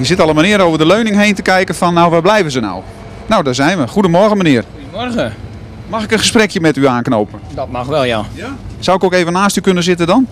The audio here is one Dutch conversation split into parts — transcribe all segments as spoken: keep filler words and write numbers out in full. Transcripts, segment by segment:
hier zit al een meneer over de leuning heen te kijken van, nou, waar blijven ze nou? Nou, daar zijn we. Goedemorgen, meneer. Goedemorgen. Mag ik een gesprekje met u aanknopen? Dat mag wel, ja. Ja? Zou ik ook even naast u kunnen zitten dan?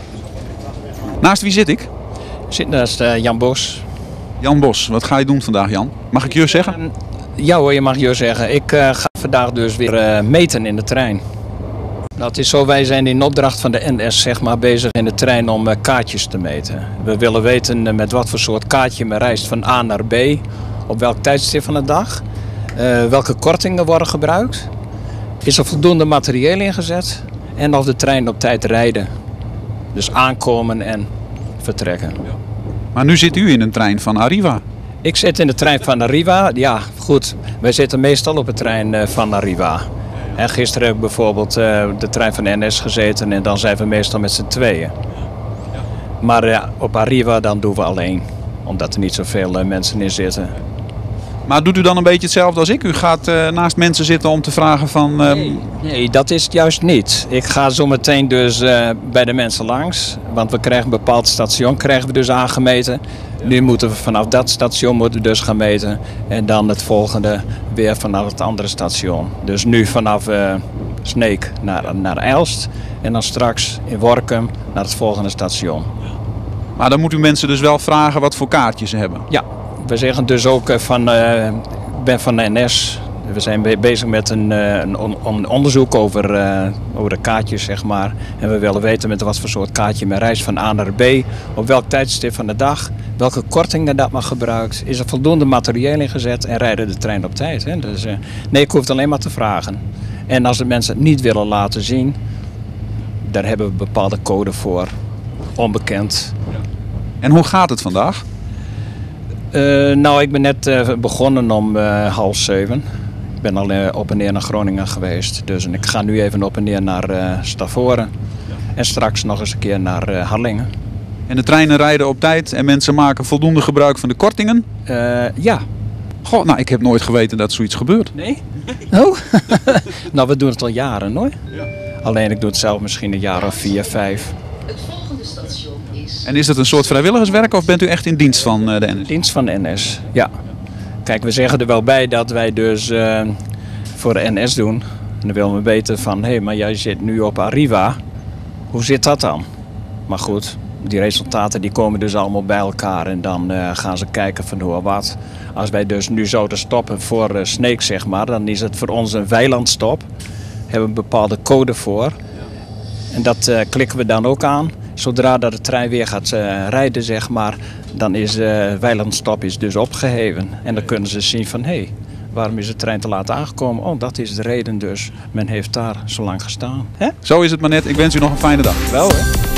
Naast wie zit ik? Ik zit naast uh, Jan Bos. Jan Bos. Wat ga je doen vandaag, Jan? Mag ik je zeggen? Uh, ja hoor, je mag je zeggen. Ik uh, ga vandaag dus weer uh, meten in de trein. Nou, het is zo, wij zijn in opdracht van de N S zeg maar, bezig in de trein om uh, kaartjes te meten. We willen weten uh, met wat voor soort kaartje men reist van A naar B. Op welk tijdstip van de dag. Uh, welke kortingen worden gebruikt. Is er voldoende materieel ingezet. En of de trein op tijd rijden. Dus aankomen en vertrekken. Maar nu zit u in een trein van Arriva. Ik zit in de trein van Arriva. Ja, goed. Wij zitten meestal op de trein van Arriva. En gisteren heb ik bijvoorbeeld uh, de trein van N S gezeten en dan zijn we meestal met z'n tweeën. Maar ja, op Arriva dan doen we alleen. Omdat er niet zoveel uh, mensen in zitten. Maar doet u dan een beetje hetzelfde als ik? U gaat uh, naast mensen zitten om te vragen van... Uh... Nee, nee, dat is het juist niet. Ik ga zo meteen dus uh, bij de mensen langs. Want we krijgen een bepaald station krijgen we dus aangemeten. Nu moeten we vanaf dat station moeten we dus gaan meten. En dan het volgende weer vanaf het andere station. Dus nu vanaf uh, Sneek naar, naar Elst. En dan straks in Workum naar het volgende station. Maar dan moet u mensen dus wel vragen wat voor kaartjes ze hebben. Ja. We zeggen dus ook van, uh, ik ben van de N S. We zijn bezig met een, uh, een, on, een onderzoek over, uh, over de kaartjes, zeg maar. En we willen weten met wat voor soort kaartje men reist van A naar B. Op welk tijdstip van de dag. Welke kortingen dat maar gebruikt. Is er voldoende materieel ingezet en rijden de trein op tijd. Hè? Dus, uh, nee, ik hoef het alleen maar te vragen. En als de mensen het niet willen laten zien, daar hebben we een bepaalde code voor. Onbekend. En hoe gaat het vandaag? Uh, nou, ik ben net uh, begonnen om uh, half zeven. Ik ben al uh, op en neer naar Groningen geweest. Dus en ik ga nu even op en neer naar uh, Stavoren. En straks nog eens een keer naar uh, Harlingen. En de treinen rijden op tijd en mensen maken voldoende gebruik van de kortingen? Uh, ja. Goh, nou, ik heb nooit geweten dat zoiets gebeurt. Nee? Oh? Nou, we doen het al jaren hoor. Ja. Alleen ik doe het zelf misschien een jaar of vier, vijf. Het volgende station is... En is dat een soort vrijwilligerswerk of bent u echt in dienst van uh, de N S? Dienst van de N S, ja. Kijk, we zeggen er wel bij dat wij dus uh, voor de N S doen. En dan willen we weten van, hé, hey, maar jij zit nu op Arriva. Hoe zit dat dan? Maar goed, die resultaten die komen dus allemaal bij elkaar. En dan uh, gaan ze kijken van hoe en wat. Als wij dus nu zouden stoppen voor uh, Sneek, zeg maar, dan is het voor ons een weilandstop. Daar hebben we een bepaalde code voor. En dat uh, klikken we dan ook aan. Zodra dat de trein weer gaat uh, rijden, zeg maar, dan is uh, weilandstop is dus opgeheven. En dan kunnen ze zien van, hé, hey, waarom is de trein te laat aangekomen? Oh, dat is de reden dus. Men heeft daar zo lang gestaan. Hè? Zo is het maar net. Ik wens u nog een fijne dag. Wel, hè?